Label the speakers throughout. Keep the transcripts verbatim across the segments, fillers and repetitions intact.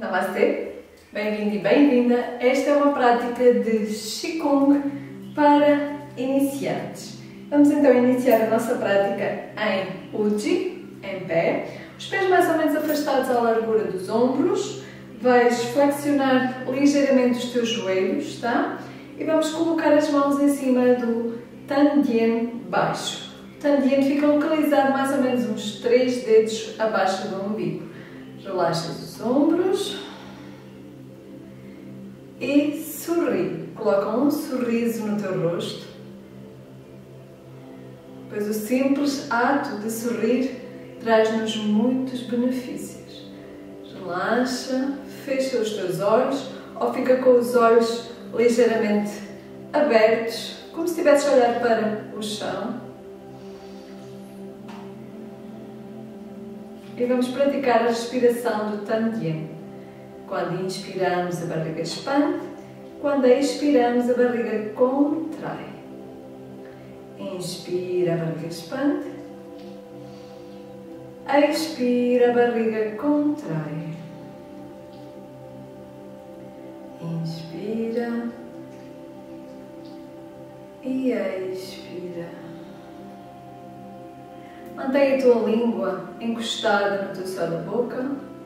Speaker 1: Namastê! Bem-vindo e bem-vinda! Esta é uma prática de Qigong para iniciantes. Vamos então iniciar a nossa prática em Ujjayi, em pé, os pés mais ou menos afastados à largura dos ombros. Vais flexionar ligeiramente os teus joelhos, tá? E vamos colocar as mãos em cima do Tandien baixo. O Tandien fica localizado mais ou menos uns três dedos abaixo do umbigo. Relaxas os ombros e sorri. Coloca um sorriso no teu rosto. Pois o simples ato de sorrir traz-nos muitos benefícios. Relaxa, fecha os teus olhos ou fica com os olhos ligeiramente abertos, como se estivesse a olhar para o chão. E vamos praticar a respiração do Tandien. Quando inspiramos, a barriga expande. Quando expiramos, a barriga contrai. Inspira, a barriga expande. Expira, a barriga contrai. Inspira e expira. Mantém a tua língua encostada no teu céu da boca.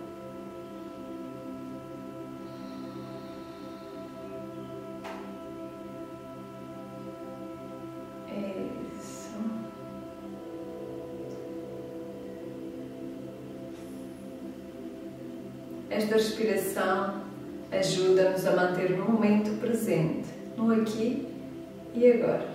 Speaker 1: Isso. Esta respiração ajuda-nos a manter no momento presente, no aqui e agora.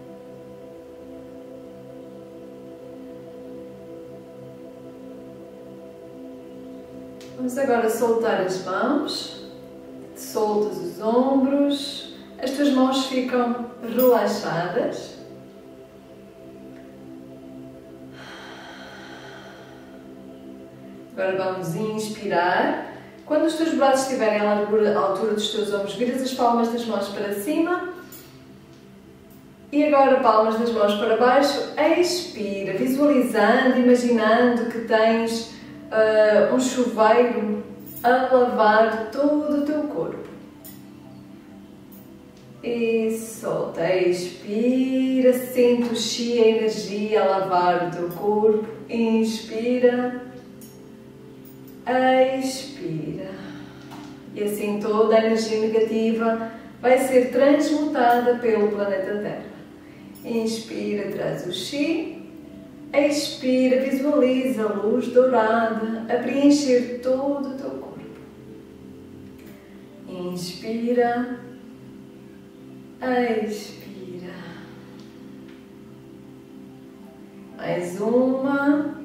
Speaker 1: Vamos agora soltar as mãos, soltas os ombros, as tuas mãos ficam relaxadas. Agora vamos inspirar. Quando os teus braços estiverem à largura, à altura dos teus ombros, viras as palmas das mãos para cima. E agora palmas das mãos para baixo. Expira, visualizando, imaginando que tens uh, um chuveiro a lavar todo o teu corpo. E solta, expira, sente o chi, a energia a lavar o teu corpo. Inspira, expira. E assim toda a energia negativa vai ser transmutada pelo planeta Terra. Inspira, traz o chi. Expira, visualiza a luz dourada a preencher todo o teu corpo. Inspira, expira. Mais uma.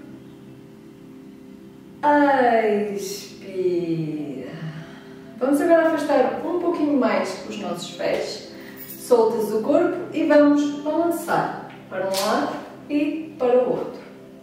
Speaker 1: Expira. Vamos agora afastar um pouquinho mais os nossos pés. Soltas o corpo e vamos balançar para um lado e para o outro.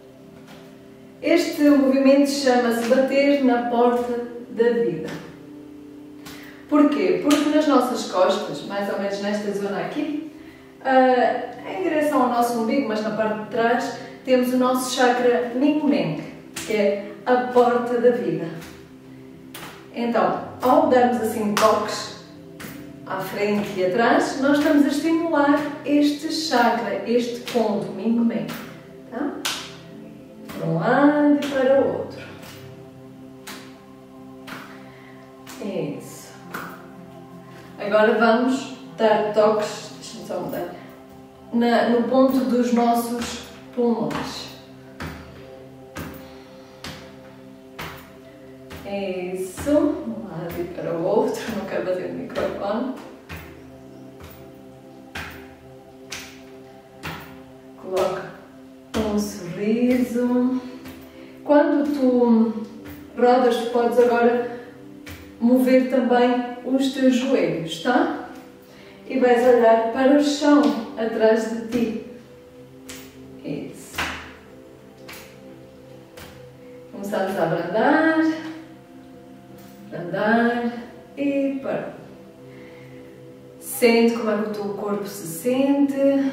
Speaker 1: Este movimento chama-se bater na porta da vida. Porquê? Porque nas nossas costas, mais ou menos nesta zona aqui, em direção ao nosso umbigo, mas na parte de trás, temos o nosso chakra Mingmeng, que é a porta da vida. Então, ao darmos assim toques à frente e atrás, nós estamos a estimular este chakra, este ponto Mingmeng, tá? Para um lado e para o outro. Isso. Agora vamos dar toques, deixa-me só mudar, na, no ponto dos nossos pulmões. Isso, um lado e para o outro, não quero bater no microfone. Coloca um sorriso. Quando tu rodas, tu podes agora mover também os teus joelhos, tá? E vais olhar para o chão atrás de ti. Isso. Começamos a abrandar. Andar e parar. Sente como é que o teu corpo se sente.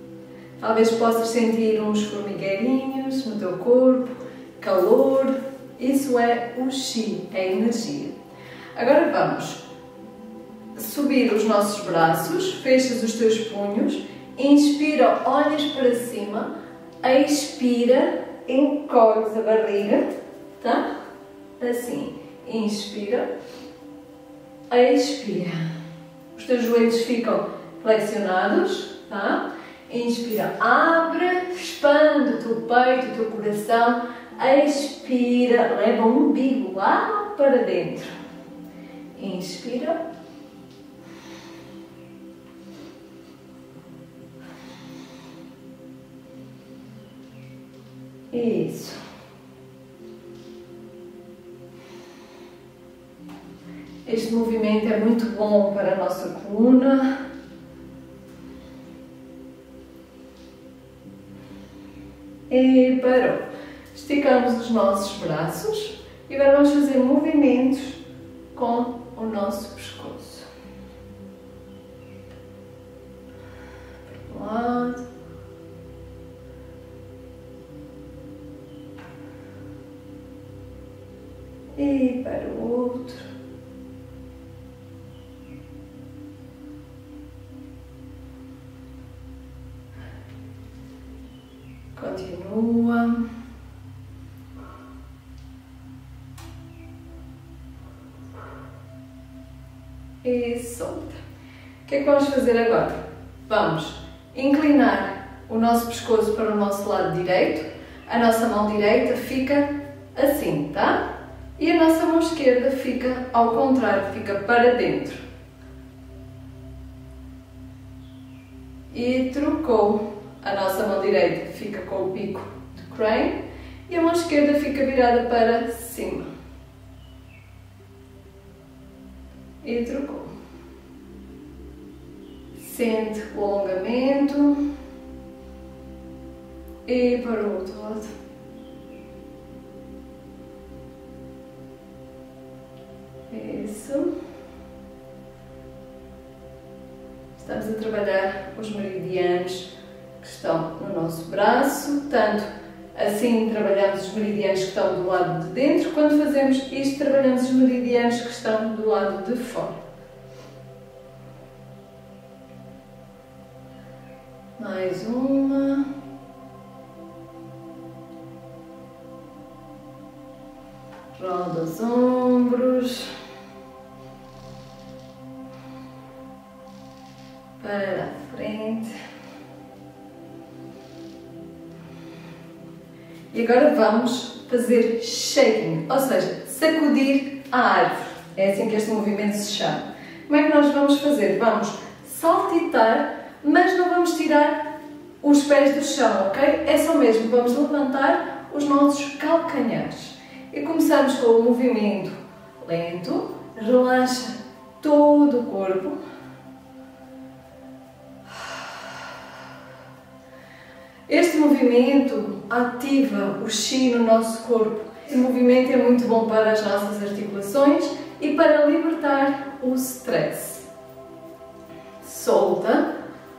Speaker 1: Talvez possas sentir uns formigueirinhos no teu corpo, calor. Isso é o Qi, é a energia. Agora vamos subir os nossos braços, fechas os teus punhos, inspira, olhas para cima, expira, encolhes a barriga, tá? Assim, inspira, expira. Os teus joelhos ficam flexionados, tá? Inspira, abre, expande o teu peito, o teu coração, expira, leva o umbigo lá para dentro. Inspira. Isso. Este movimento é muito bom para a nossa coluna. E parou. Esticamos os nossos braços e agora vamos fazer movimentos com o nosso pescoço. Para um lado. E para o outro. Continua. E solta. O que é que vamos fazer agora? Vamos inclinar o nosso pescoço para o nosso lado direito. A nossa mão direita fica assim, tá? E a nossa mão esquerda fica ao contrário, fica para dentro. E trocou. A nossa mão direita fica com o bico de crane e a mão esquerda fica virada para cima. E trocou. Sente o alongamento. E para o outro lado. Isso. Estamos a trabalhar os meridianos que estão no nosso braço, tanto assim trabalhamos os meridianos que estão do lado de dentro, quando fazemos isto trabalhamos os meridianos que estão do lado de fora. Mais uma. Roda os ombros. Para a frente. E agora vamos fazer shaking, ou seja, sacudir a árvore. É assim que este movimento se chama. Como é que nós vamos fazer? Vamos saltitar, mas não vamos tirar os pés do chão, ok? É só mesmo, vamos levantar os nossos calcanhares. E começamos com o movimento lento, relaxa todo o corpo. Este movimento ativa o Qi no nosso corpo. Este movimento é muito bom para as nossas articulações e para libertar o stress. Solta.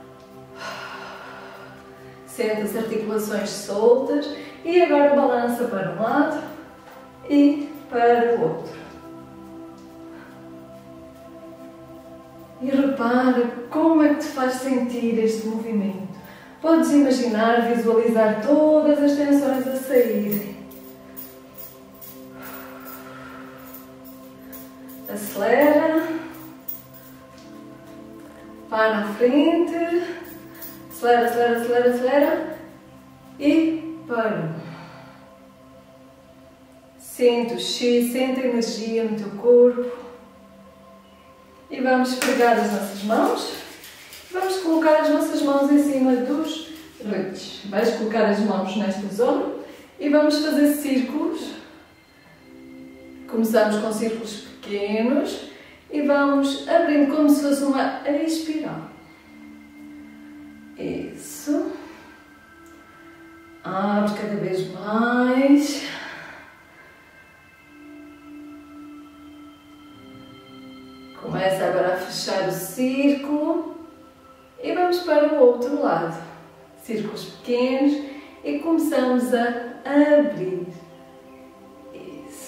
Speaker 1: Sente as articulações soltas e agora balança para um lado e para o outro. E repara como é que te faz sentir este movimento. Podes imaginar, visualizar todas as tensões a saírem. Acelera. Para à frente. Acelera, acelera, acelera, acelera. E para. Sente o Qi, sente a energia no teu corpo. E vamos pegar as nossas mãos. Vamos colocar as nossas mãos em cima dos glúteos. Vais colocar as mãos nesta zona e vamos fazer círculos. Começamos com círculos pequenos e vamos abrindo como se fosse uma espiral. Isso. Abre cada vez mais. Começa agora a fechar o círculo. E vamos para o outro lado. Círculos pequenos e começamos a abrir. Isso.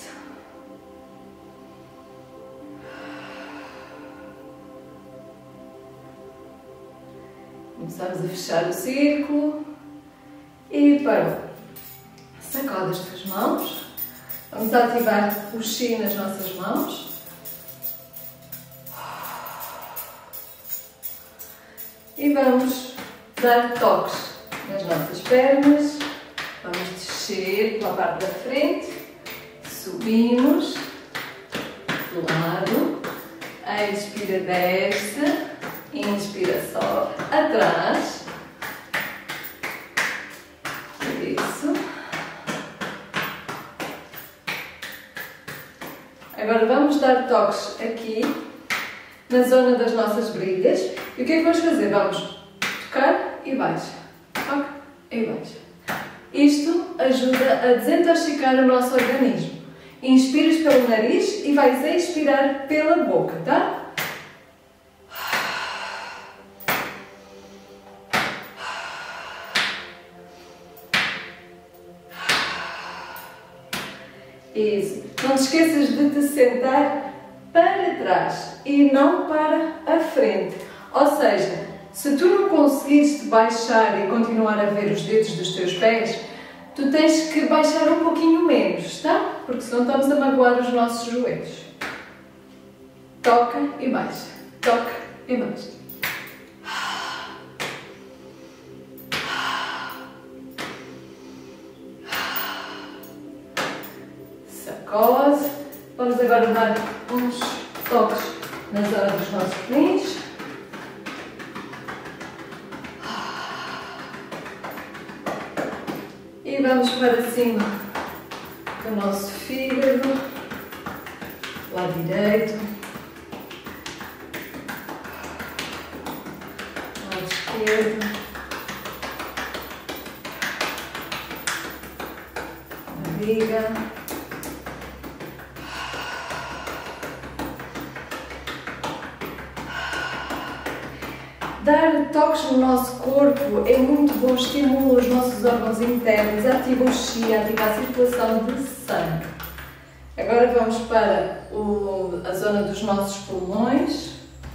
Speaker 1: Estamos a fechar o círculo e para sacodas das mãos. Vamos ativar o chi nas nossas mãos. E vamos dar toques nas nossas pernas. Vamos descer pela parte da frente. Subimos. Do lado. Expira, desce. Inspira, sobe. Atrás. Isso. Agora vamos dar toques aqui, na zona das nossas brigas. E o que é que vamos fazer? Vamos tocar e baixa. Toque e baixa. Isto ajuda a desintoxicar o nosso organismo. Inspiras pelo nariz e vais expirar pela boca, tá? Isso. Não te esqueças de te sentar para trás e não para a frente. Ou seja, se tu não conseguires baixar e continuar a ver os dedos dos teus pés, tu tens que baixar um pouquinho menos, tá? Porque senão estamos a magoar os nossos joelhos. Toca e baixa. Toca e baixa. Sacode. Vamos agora dar uns toques na zona dos nossos rins. E vamos para cima do nosso fígado, lado direito, lado esquerdo, barriga. Dar toques no nosso corpo é muito bom, estimula os nossos órgãos internos, ativa o chi, ativa a circulação de sangue. Agora vamos para o, a zona dos nossos pulmões.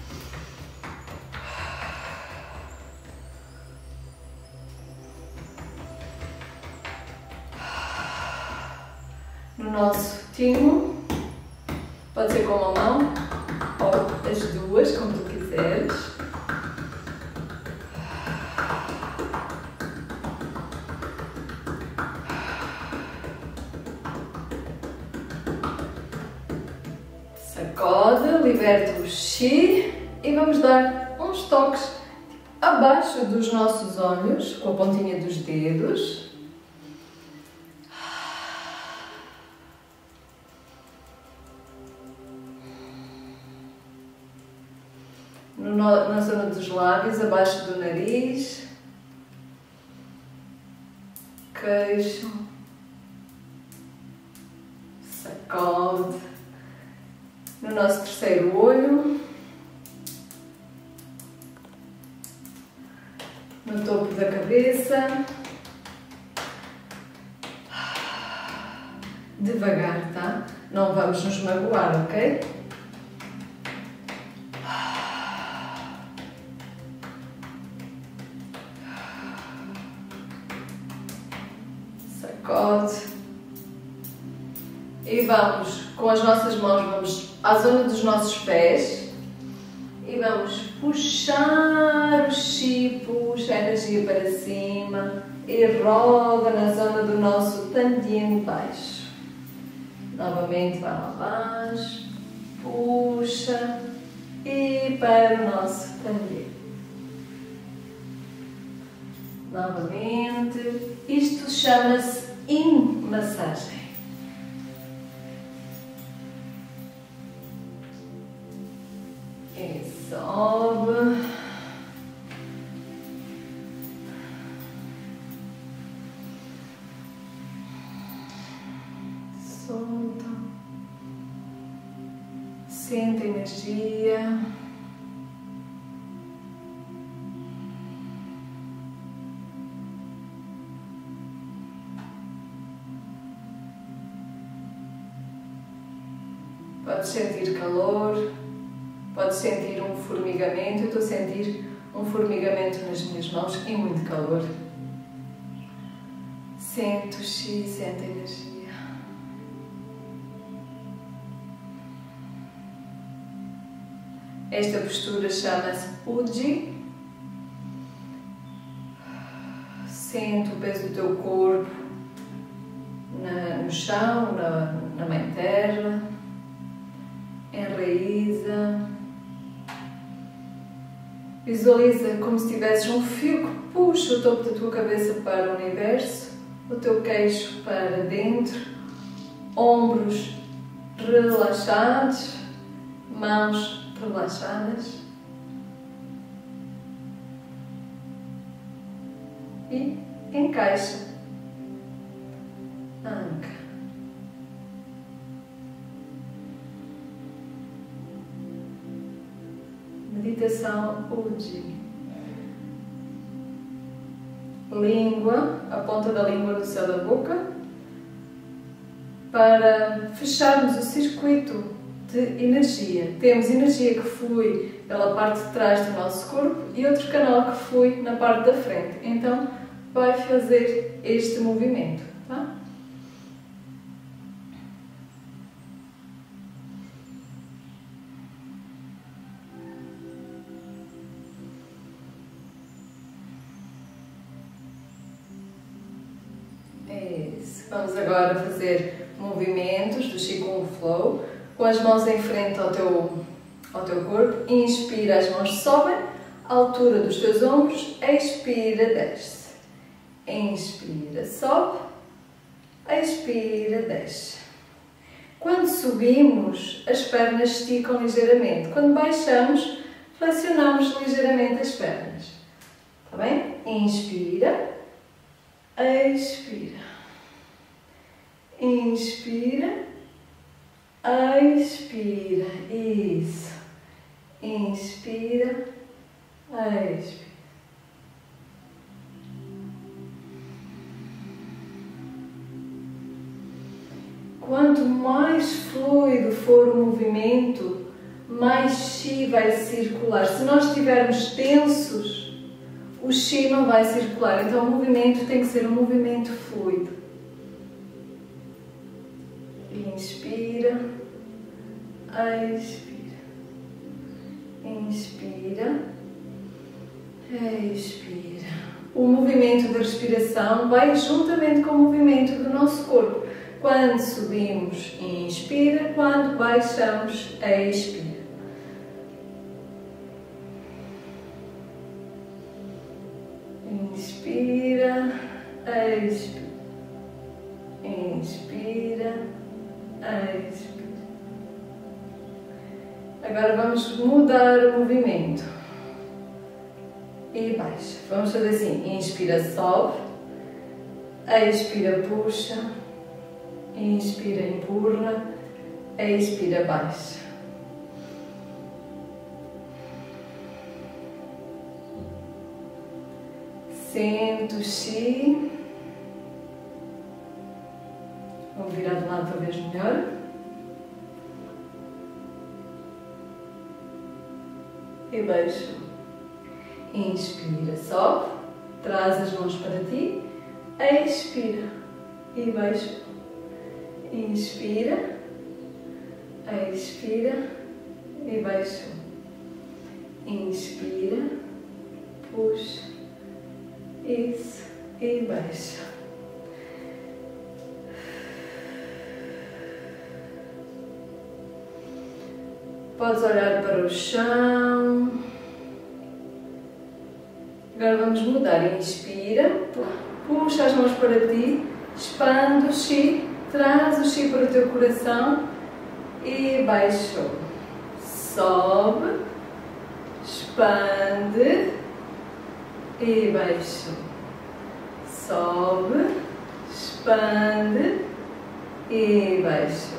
Speaker 1: No nosso timo, pode ser com uma mão ou as duas, como tu quiseres. Sacode, liberta o chi e vamos dar uns toques abaixo dos nossos olhos, com a pontinha dos dedos. No, na zona dos lábios, abaixo do nariz, queixo, sacode. No nosso terceiro olho, no topo da cabeça, devagar, tá? Não vamos nos magoar, ok? Sacode. E vamos, com as nossas mãos, vamos à zona dos nossos pés e vamos puxar o chi, puxa a energia para cima e roda na zona do nosso tantien baixo. Novamente vai lá abaixo, puxa e para o nosso tantien. Novamente, isto chama-se yin massagem. E sobe. Solta. Sente a energia. Pode sentir calor. Pode sentir um formigamento, eu estou a sentir um formigamento nas minhas mãos e muito calor. Sente o chi, sente a energia. Esta postura chama-se Ujjayi. Sente o peso do teu corpo na, no chão, na, na mãe terra. Enraiza. Visualiza como se tivesses um fio que puxa o topo da tua cabeça para o universo, o teu queixo para dentro, ombros relaxados, mãos relaxadas e encaixa, anca. Meditação Ujjayi. Língua, a ponta da língua no céu da boca, para fecharmos o circuito de energia. Temos energia que flui pela parte de trás do nosso corpo e outro canal que flui na parte da frente. Então, vai fazer este movimento, tá? Isso. Vamos agora fazer movimentos do Qigong Flow com as mãos em frente ao teu, ao teu corpo. Inspira, as mãos sobem à altura dos teus ombros. Expira, desce. Inspira, sobe. Expira, desce. Quando subimos, as pernas esticam ligeiramente. Quando baixamos, flexionamos ligeiramente as pernas. Está bem? Inspira. Expira. Inspira. Expira. Isso. Inspira. Expira. Quanto mais fluido for o movimento, mais chi vai circular. Se nós estivermos tensos, o chi não vai circular. Então o movimento tem que ser um movimento fluido. Inspira. Expira. Inspira. Expira. O movimento da respiração vai juntamente com o movimento do nosso corpo. Quando subimos, inspira. Quando baixamos, expira. Inspira. Expira. Inspira. Expira. Agora vamos mudar o movimento. E baixa. Vamos fazer assim. Inspira, sobe. Expira, puxa. Inspira, empurra. Expira, baixa. Sente o chi. Vamos virar de lado para ver melhor. E baixa. Inspira, sobe. Traz as mãos para ti. Expira. E baixa. Inspira. Expira. E baixa. Inspira. Puxa. Isso. E baixa. Podes olhar para o chão. Agora vamos mudar. Inspira. Puxa as mãos para ti. Expande o chi. Traz o chi para o teu coração. E baixou. Sobe. Expande. E baixo. Sobe, expande e baixo.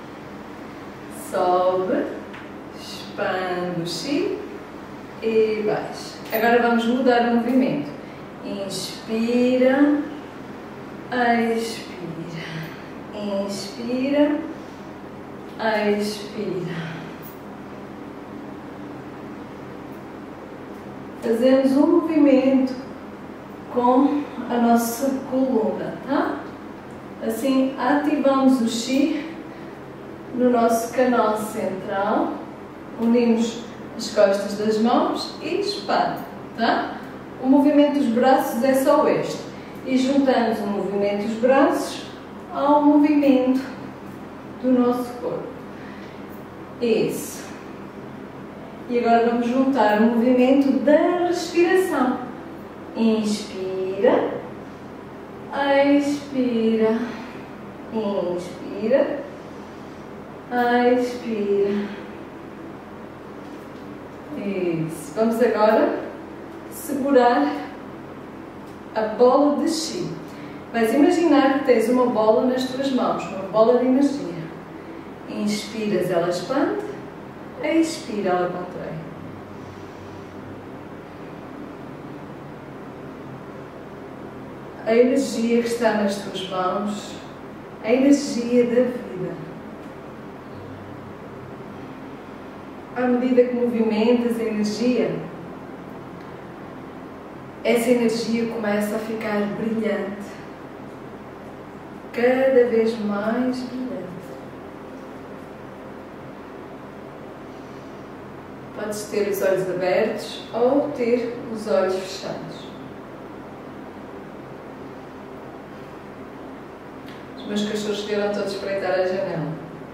Speaker 1: Sobe, expande o chi e baixo. Agora vamos mudar o movimento. Inspira, expira. Inspira, expira. fazemos um movimento com a nossa coluna, tá? Assim ativamos o chi no nosso canal central, unimos as costas das mãos e expande, tá? O movimento dos braços é só este. E juntamos o movimento dos braços ao movimento do nosso corpo. Isso. E agora vamos juntar o movimento da respiração. Inspira, expira, inspira, expira. Isso. Vamos agora segurar a bola de chi. Vais imaginar que tens uma bola nas tuas mãos, uma bola de energia. Inspiras, ela expande, expira, ela contrai. A energia que está nas tuas mãos, a energia da vida. À medida que movimentas a energia, essa energia começa a ficar brilhante, cada vez mais brilhante. Podes ter os olhos abertos ou ter os olhos fechados. Os meus cachorros vieram todos espreitar a janela.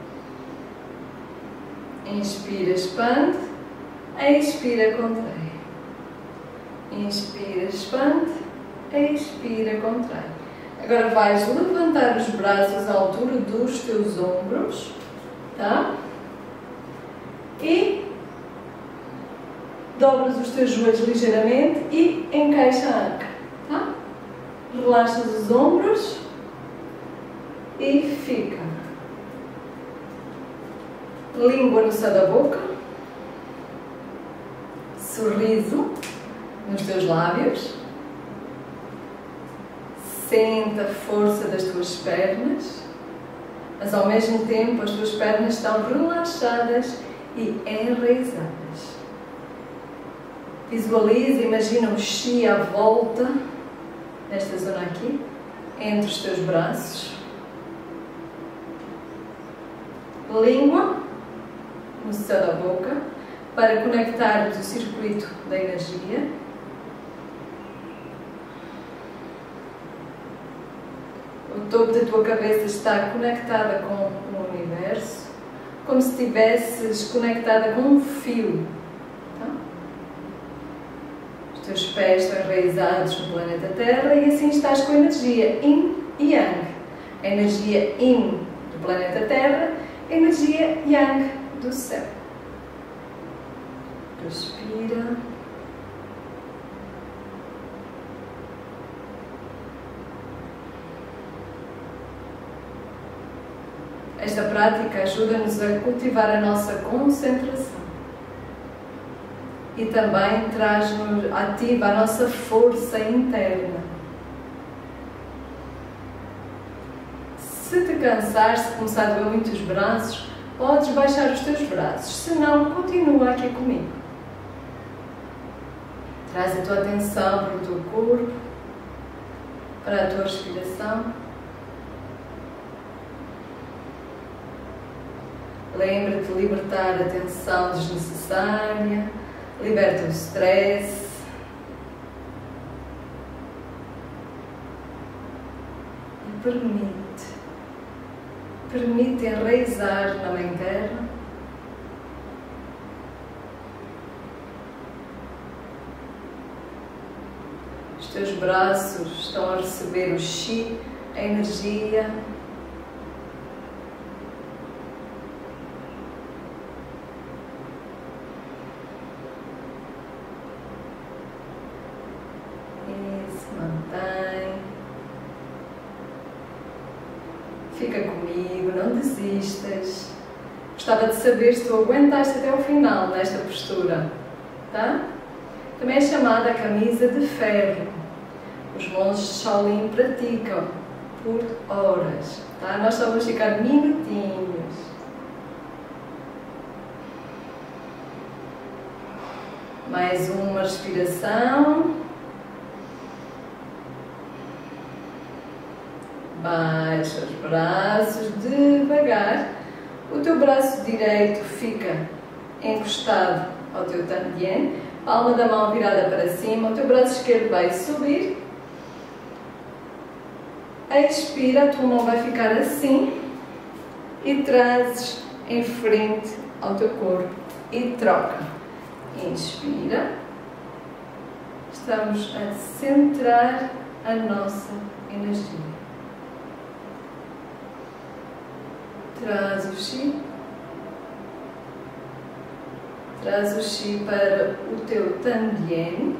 Speaker 1: Inspira, expande, expira, contrai. Inspira, expande, expira, contrai. Agora vais levantar os braços à altura dos teus ombros, tá? E dobras os teus joelhos ligeiramente e encaixa a anca, tá? Relaxas os ombros e fica. Língua no céu da boca, sorriso nos teus lábios, sente a força das tuas pernas, mas ao mesmo tempo as tuas pernas estão relaxadas e enraizadas. Visualiza, imagina o chi à volta, nesta zona aqui, entre os teus braços. Língua no céu da boca, para conectarmos o circuito da energia. O topo da tua cabeça está conectada com o universo, como se estivesses conectada com um fio. Tá? Os teus pés estão enraizados no planeta Terra e assim estás com a energia Yin e Yang. A energia Yin do planeta Terra, a energia Yang do céu. Respira. Esta prática ajuda-nos a cultivar a nossa concentração e também traz-nos ativa a nossa força interna. Se te cansares, se começar a doer muito os braços, podes baixar os teus braços, se não, continua aqui comigo. Traz a tua atenção para o teu corpo, para a tua respiração. Lembra-te de libertar a tensão desnecessária, liberta o stress. E permite, permite enraizar na Mãe Terra. Os teus braços estão a receber o chi, a energia. Mantém. Fica comigo, não desistas. Gostava de saber se tu aguentaste até o final nesta postura, tá? Também é chamada a camisa de ferro. Os monges de Shaolin praticam por horas, tá? Nós só vamos ficar minutinhos. Mais uma respiração. Baixa os braços devagar. O teu braço direito fica encostado ao teu tantien, palma da mão virada para cima, o teu braço esquerdo vai subir. Expira, a tua mão vai ficar assim e trazes em frente ao teu corpo e troca. Inspira. Estamos a centrar a nossa energia. Traz o chi. Traz o chi para o teu tantien.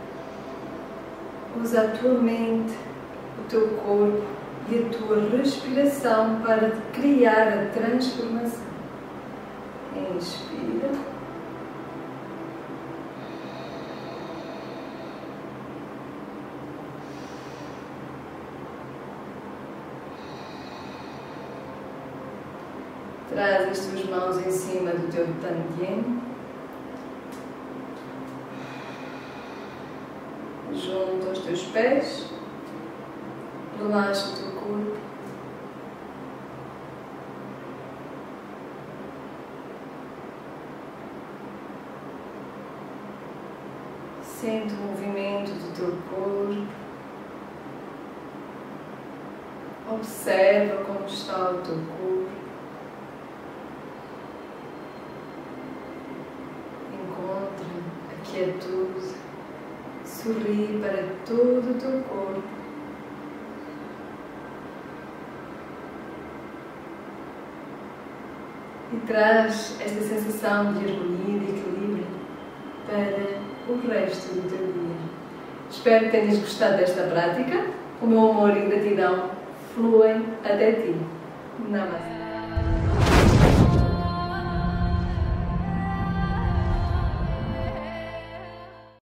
Speaker 1: Usa a tua mente, o teu corpo e a tua respiração para criar a transformação. Inspira. Traz as tuas mãos em cima do teu tantien. Junto aos teus pés. Relaxa o teu corpo. Sente o movimento do teu corpo. Observa como está o teu corpo. Encontra a quietude. Sorri para todo o teu corpo. E traz esta sensação de harmonia, de equilíbrio para o resto do teu dia. Espero que tenhas gostado desta prática. O meu amor e gratidão fluem até ti. Namastê.